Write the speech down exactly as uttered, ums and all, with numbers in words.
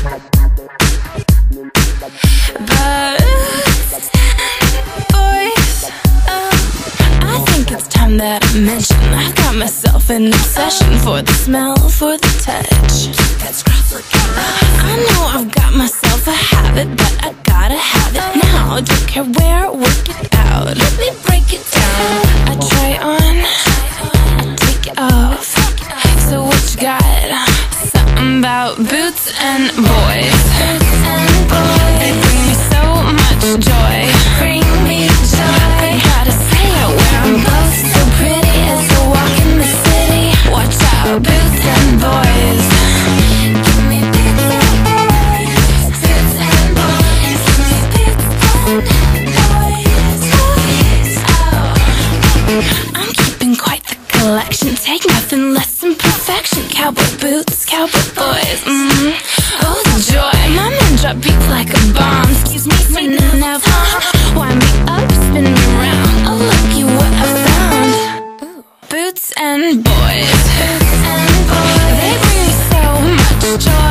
That I mention, I've got myself an obsession for the smell, for the touch. I know I've got myself a habit, but I gotta have it now. Don't care where, work it out. Let me break it down. I try on, I take it off. So what you got? Something about boots and boys. Boots and boys. They bring me so much joy. Bring me joy. I gotta say it where I'm both so pretty as I walk in the city. Watch out, boots and boys. Give me boots and boys. Boots and boys. Boots and boys. Boys. Oh, I'm keeping quite the collection. Take nothing less than perfection. Cowboy boots, cowboy boys. Mm-hmm. Oh, the joy. My men drop beats like a bomb. Excuse me, spinning now. Wind me up, spin me round. Oh, look you what I found. Ooh. Boots and boys. Boots and boys. They bring me so much joy.